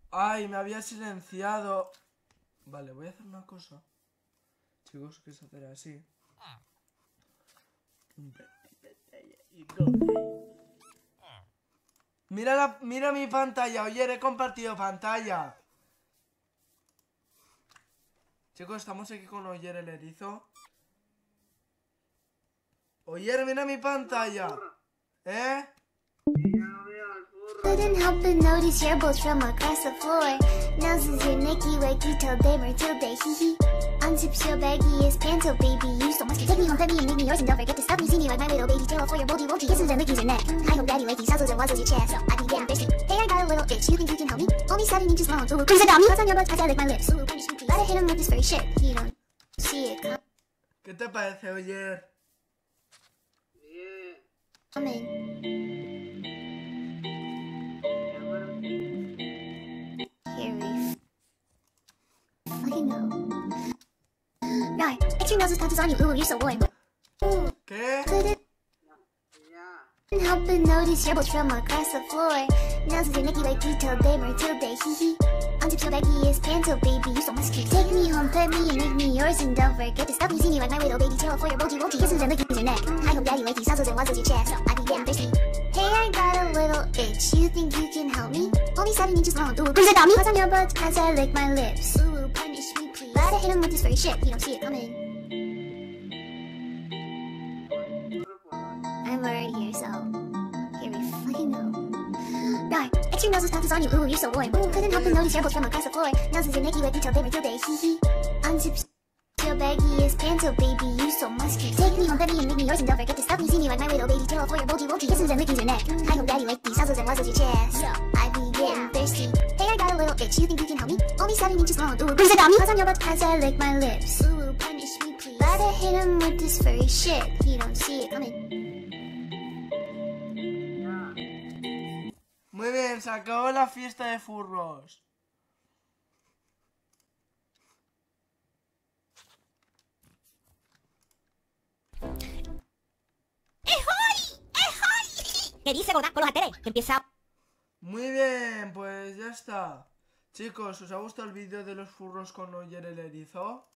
Ay, me había silenciado. Vale, voy a hacer una cosa. Chicos, que se hacer así. Mira mi pantalla. Oye, he compartido pantalla. Chicos, estamos aquí con Oyer el erizo. Oyer, mira mi pantalla. ¿Eh? Couldn't help but notice your both from across the floor. Noses your Nicky Wakey till they Matilda hee hee. Unzips your baggiest pants, oh baby, you so musky. Take me home, pet me and make me yours, and don't forget to stop me. See me like my little baby tail for your bulgy wulgy kisses and lickies your neck. I hope daddy like these hustles and wuzzles your chest. I be getting thirsty. Hey, I got a little itch. You think you can help me? Only 7 inches long. Ooh, please adopt me. What's on your butt? I lick my lips. Ooh, punish me, please. Gotta hit him with this furry shit. He don't see it ¿Qué te parece, Oyer? coming. Here we fucking go. Right, extra noses touches on you. Ooh, you're so warm. Ooh, ¿Qué? couldn't help but notice your both from across the floor. Noses your Nicky Wakey till they Matilda hee hee. Unzips your baggiest pants, oh baby, you so musky. Take me home, pet me and make me yours, and don't forget to stop me. See me like my little baby tail for your bulgy wulgy kisses and lickies your neck. I hope daddy like these hustles and wuzzles your chest. I be getting thirsty. Hey, I got a little itch. You think you can help me? Only 7 inches long. Ooh, please adopt me. What's on your butt as I lick my lips? Ooh, punish me, please. Gotta hit him with this furry shit. You don't see it coming. I'm already here, so here we fucking go. Right, extra noses touches on you. Ooh, you're so warm. Ooh, couldn't help but notice your both from across the floor. Noses your Nicky Wakey till they Matilda hee hee. Unzips your baggiest pants, oh baby, you so musky. Take me home, pet me and make me yours, and don't forget to stop me. See me like my little baby tail for your bulgy wulgy kisses and lickies your neck. I hope daddy like these hustles and wuzzles your chest. I be getting thirsty. Hey, I got a little itch. You think you can help me? Only 7 inches long. Ooh, please adopt me. What's on your butt as I lick my lips? Ooh, punish me, please. Gotta hit him with this furry shit. He don't see it coming. Muy bien, se acabó la fiesta de furros. ¿Qué dice, gorda? Con los ateres. Que empieza. Muy bien, pues ya está. Chicos, ¿os ha gustado el vídeo de los furros con Oyer el erizo?